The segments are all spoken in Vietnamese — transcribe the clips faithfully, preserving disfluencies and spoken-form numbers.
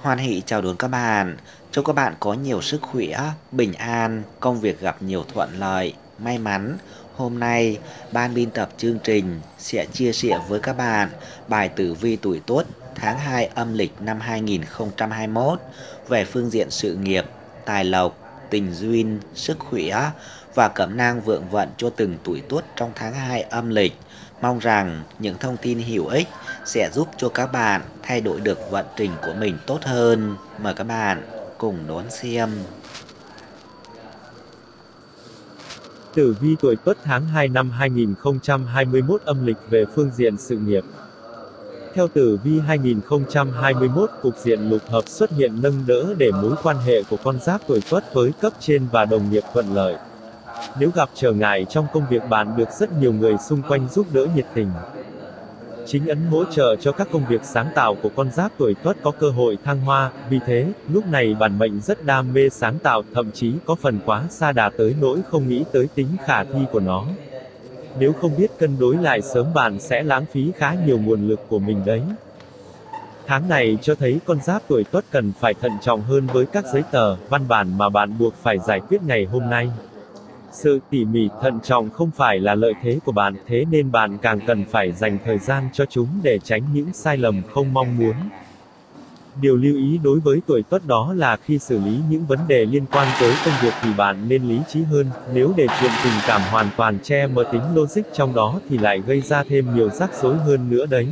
Hoan hỷ chào đón các bạn. Chúc các bạn có nhiều sức khỏe, bình an, công việc gặp nhiều thuận lợi, may mắn. Hôm nay, ban biên tập chương trình sẽ chia sẻ với các bạn bài tử vi tuổi Tuất tháng hai âm lịch năm hai nghìn không trăm hai mươi mốt về phương diện sự nghiệp, tài lộc, tình duyên, sức khỏe và cẩm nang vượng vận cho từng tuổi Tuất trong tháng hai âm lịch. Mong rằng những thông tin hữu ích sẽ giúp cho các bạn thay đổi được vận trình của mình tốt hơn. Mời các bạn cùng đón xem. Tử vi tuổi Tuất tháng hai năm hai nghìn không trăm hai mươi mốt âm lịch về phương diện sự nghiệp. Theo tử vi hai nghìn không trăm hai mươi mốt, cục diện lục hợp xuất hiện nâng đỡ để mối quan hệ của con giáp tuổi Tuất với cấp trên và đồng nghiệp thuận lợi. Nếu gặp trở ngại trong công việc, bạn được rất nhiều người xung quanh giúp đỡ nhiệt tình. Chính ấn hỗ trợ cho các công việc sáng tạo của con giáp tuổi Tuất có cơ hội thăng hoa, vì thế, lúc này bản mệnh rất đam mê sáng tạo, thậm chí có phần quá sa đà tới nỗi không nghĩ tới tính khả thi của nó. Nếu không biết cân đối lại sớm, bạn sẽ lãng phí khá nhiều nguồn lực của mình đấy. Tháng này cho thấy con giáp tuổi Tuất cần phải thận trọng hơn với các giấy tờ, văn bản mà bạn buộc phải giải quyết ngày hôm nay. Sự tỉ mỉ, thận trọng không phải là lợi thế của bạn, thế nên bạn càng cần phải dành thời gian cho chúng để tránh những sai lầm không mong muốn. Điều lưu ý đối với tuổi Tuất đó là khi xử lý những vấn đề liên quan tới công việc thì bạn nên lý trí hơn, nếu để chuyện tình cảm hoàn toàn che mờ tính logic trong đó thì lại gây ra thêm nhiều rắc rối hơn nữa đấy.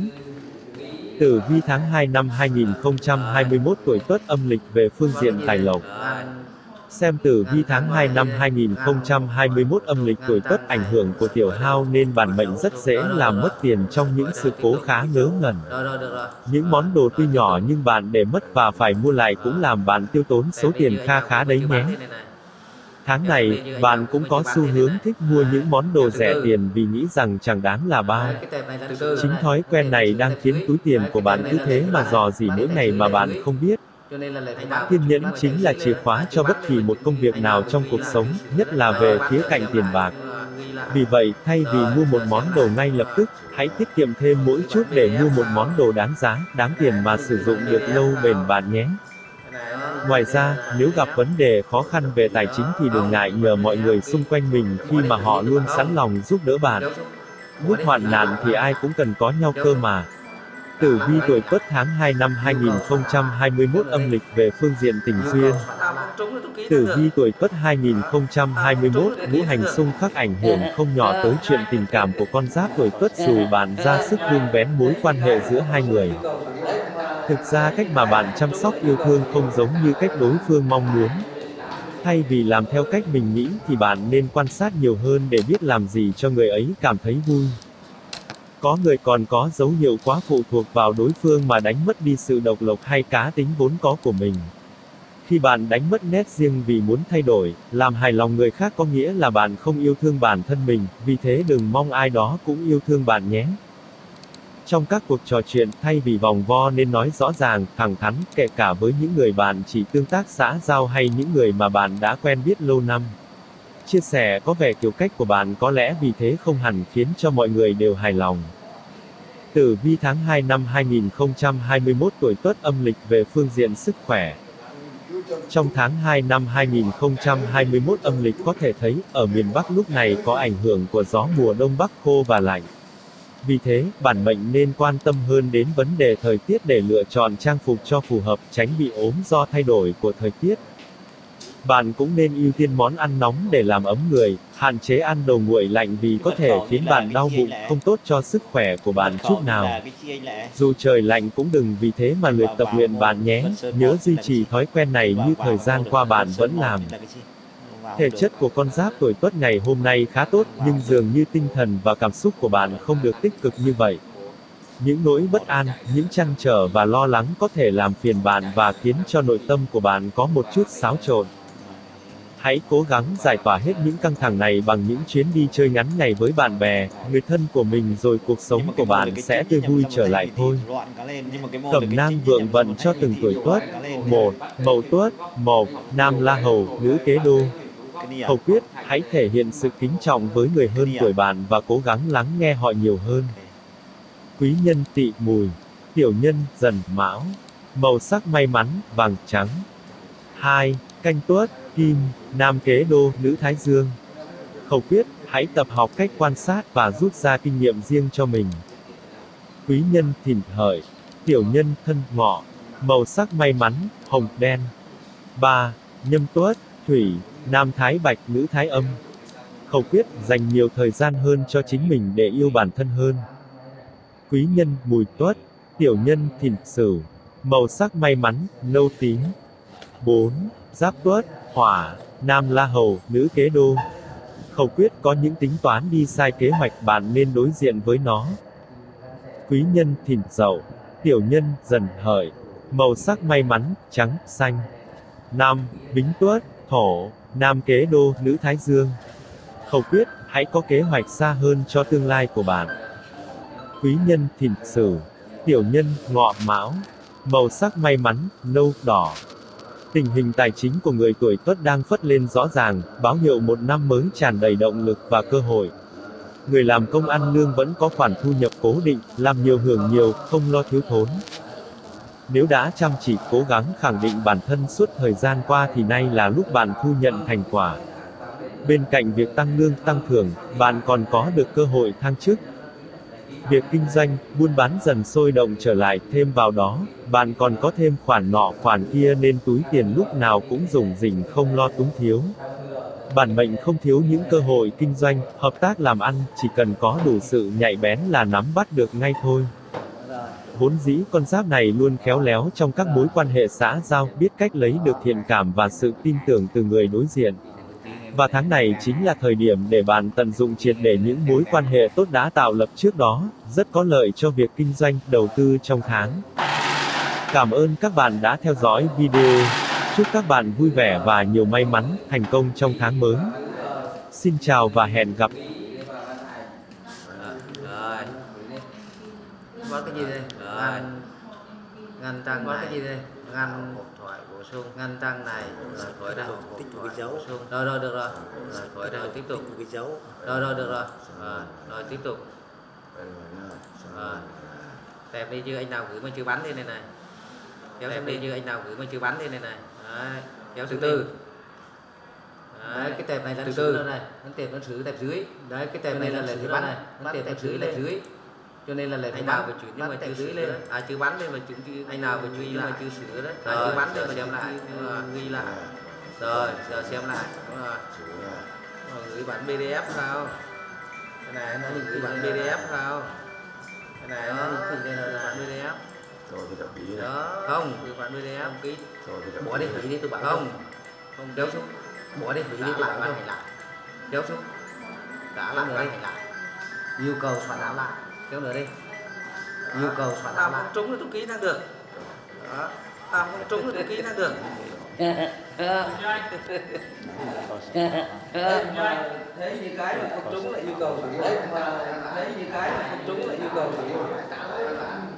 Tử vi tháng hai năm hai nghìn không trăm hai mươi mốt tuổi Tuất âm lịch về phương diện tài lộc. Xem tử vi tháng hai năm hai nghìn không trăm hai mươi mốt âm lịch tuổi Tuất ảnh hưởng của tiểu hao nên bản mệnh rất dễ làm mất tiền trong những sự cố khá ngớ ngẩn. Những món đồ tuy nhỏ nhưng bạn để mất và phải mua lại cũng làm bạn tiêu tốn số tiền kha khá đấy nhé. Tháng này, bạn cũng có xu hướng thích mua những món đồ rẻ tiền vì nghĩ rằng chẳng đáng là bao. Chính thói quen này đang khiến túi tiền của bạn cứ thế mà rò rỉ mỗi ngày mà bạn không biết. Kiên nhẫn chính là chìa khóa cho bất kỳ một công việc nào trong cuộc sống, nhất là về khía cạnh tiền bạc. Vì vậy, thay vì mua một món đồ ngay lập tức, hãy tiết kiệm thêm mỗi chút để mua một món đồ đáng giá, đáng tiền mà sử dụng được lâu bền bạn nhé. Ngoài ra, nếu gặp vấn đề khó khăn về tài chính thì đừng ngại nhờ mọi người xung quanh mình khi mà họ luôn sẵn lòng giúp đỡ bạn. Lúc hoạn nạn thì ai cũng cần có nhau cơ mà. Tử vi tuổi Tuất tháng hai năm hai nghìn không trăm hai mươi mốt âm lịch về phương diện tình duyên. Tử vi tuổi Tuất hai nghìn không trăm hai mươi mốt, ngũ hành xung khắc ảnh hưởng không nhỏ tới chuyện tình cảm của con giáp tuổi Tuất dù bạn ra sức vun vén mối quan hệ giữa hai người. Thực ra cách mà bạn chăm sóc yêu thương không giống như cách đối phương mong muốn. Thay vì làm theo cách mình nghĩ thì bạn nên quan sát nhiều hơn để biết làm gì cho người ấy cảm thấy vui. Có người còn có dấu hiệu quá phụ thuộc vào đối phương mà đánh mất đi sự độc lập hay cá tính vốn có của mình. Khi bạn đánh mất nét riêng vì muốn thay đổi, làm hài lòng người khác có nghĩa là bạn không yêu thương bản thân mình, vì thế đừng mong ai đó cũng yêu thương bạn nhé. Trong các cuộc trò chuyện, thay vì vòng vo nên nói rõ ràng, thẳng thắn, kể cả với những người bạn chỉ tương tác xã giao hay những người mà bạn đã quen biết lâu năm. Chia sẻ có vẻ kiểu cách của bạn có lẽ vì thế không hẳn khiến cho mọi người đều hài lòng. Tử vi tháng hai năm hai nghìn không trăm hai mươi mốt tuổi Tuất âm lịch về phương diện sức khỏe. Trong tháng hai năm hai nghìn không trăm hai mươi mốt âm lịch có thể thấy, ở miền Bắc lúc này có ảnh hưởng của gió mùa đông bắc khô và lạnh. Vì thế, bản mệnh nên quan tâm hơn đến vấn đề thời tiết để lựa chọn trang phục cho phù hợp, tránh bị ốm do thay đổi của thời tiết. Bạn cũng nên ưu tiên món ăn nóng để làm ấm người, hạn chế ăn đồ nguội lạnh vì có thể khiến bạn đau bụng, không tốt cho sức khỏe của bạn chút nào. Dù trời lạnh cũng đừng vì thế mà lười tập luyện bạn nhé, nhớ duy trì thói quen này như thời gian qua bạn vẫn làm. Thể chất của con giáp tuổi Tuất ngày hôm nay khá tốt, nhưng dường như tinh thần và cảm xúc của bạn không được tích cực như vậy. Những nỗi bất an, những trăn trở và lo lắng có thể làm phiền bạn và khiến cho nội tâm của bạn có một chút xáo trộn. Hãy cố gắng giải tỏa hết những căng thẳng này bằng những chuyến đi chơi ngắn ngày với bạn bè, người thân của mình rồi cuộc sống của bạn sẽ tươi vui trở lại thôi. Cẩm nang vượng vận cho từng tuổi Tuất. một. Mậu Tuất, Mộc, Nam La Hầu, Nữ Kế Đô. Hầu quyết, hãy thể hiện sự kính trọng với người hơn tuổi bạn và cố gắng lắng nghe họ nhiều hơn. Quý nhân Tỵ Mùi, tiểu nhân Dần Mão. Màu sắc may mắn, vàng trắng. hai. Canh tuất, kim, nam kế đô, nữ thái dương. Khẩu quyết, hãy tập học cách quan sát và rút ra kinh nghiệm riêng cho mình. Quý nhân, thìn hợi. Tiểu nhân, thân, ngọ. Màu sắc may mắn, hồng, đen. ba. Nhâm tuất, thủy, nam thái bạch, nữ thái âm. Khẩu quyết, dành nhiều thời gian hơn cho chính mình để yêu bản thân hơn. Quý nhân, mùi tuất. Tiểu nhân, thìn sửu. Màu sắc may mắn, nâu tím. bốn. Giáp tuất, hỏa, nam la hầu, nữ kế đô. Khẩu quyết, có những tính toán đi sai kế hoạch, bạn nên đối diện với nó. Quý nhân, thìn dậu. Tiểu nhân, dần hợi. Màu sắc may mắn, trắng, xanh. năm. Bính tuất, thổ, nam kế đô, nữ thái dương. Khẩu quyết, hãy có kế hoạch xa hơn cho tương lai của bạn. Quý nhân, thìn sửu. Tiểu nhân, ngọ, mão. Màu sắc may mắn, nâu, đỏ. Tình hình tài chính của người tuổi Tuất đang phất lên rõ ràng, báo hiệu một năm mới tràn đầy động lực và cơ hội. Người làm công ăn lương vẫn có khoản thu nhập cố định, làm nhiều hưởng nhiều, không lo thiếu thốn. Nếu đã chăm chỉ cố gắng khẳng định bản thân suốt thời gian qua thì nay là lúc bạn thu nhận thành quả. Bên cạnh việc tăng lương, tăng thưởng, bạn còn có được cơ hội thăng chức. Việc kinh doanh, buôn bán dần sôi động trở lại, thêm vào đó, bạn còn có thêm khoản nọ khoản kia nên túi tiền lúc nào cũng rủng rỉnh không lo túng thiếu. Bản mệnh không thiếu những cơ hội kinh doanh, hợp tác làm ăn, chỉ cần có đủ sự nhạy bén là nắm bắt được ngay thôi. Vốn dĩ con giáp này luôn khéo léo trong các mối quan hệ xã giao, biết cách lấy được thiện cảm và sự tin tưởng từ người đối diện. Và tháng này chính là thời điểm để bạn tận dụng triệt để những mối quan hệ tốt đã tạo lập trước đó, rất có lợi cho việc kinh doanh, đầu tư trong tháng. Cảm ơn các bạn đã theo dõi video. Chúc các bạn vui vẻ và nhiều may mắn, thành công trong tháng mới. Xin chào và hẹn gặp. Rồi. Có cái gì đây? Ngăn ngăn tăng có cái gì đây? Ngăn một thoại bổ sung, ngăn tăng này rồi khỏi ra tích một cái dấu. Rồi rồi được rồi. Rồi khỏi ra tiếp tục cái dấu. Rồi rồi được rồi. Rồi, rồi tiếp tục. Rồi. Xem đi chứ anh nào gửi mà chưa bắn lên này này. Kéo em đi chứ anh nào gửi mà chưa bắn lên này này. Đấy, kéo từ từ. Đấy, cái tệp này là từ từ này, cái tệp nó xử tệp dưới. Đấy, cái tệp này là lệ thứ bắn này, nó tệp tệp dưới lệ dưới. Cho nên là lệ anh nào phải chuyển nhưng mà chưa dưới lên, à chưa bắn lên mà chuyển chưa, anh nào phải truy nhưng mà chưa sửa đấy. À chưa bắn lên mà xem lại, ghi lại. Rồi, giờ xem lại. Đúng rồi. Gửi bản pê đê ép sao? Cái này nó gửi bản pê đê ép sao? Cái này nó gửi bản pê đê ép. Đó, không, gửi bản pê đê ép ký. Bỏ đi hủy đi tôi bảo không. Không kéo xuống. Bỏ đi hủy đi tôi bảo hành lại. Kéo xuống. Đã lại rồi. Yêu cầu soạn án lại. Kéo nữa đi. Yêu cầu soạn án lại. Tao trúng thì tôi ký năng được. Đó. Tao không trúng thì tôi ký năng được. Thấy như cái mà không trúng là yêu cầu. Thấy như cái mà không trúng là yêu cầu.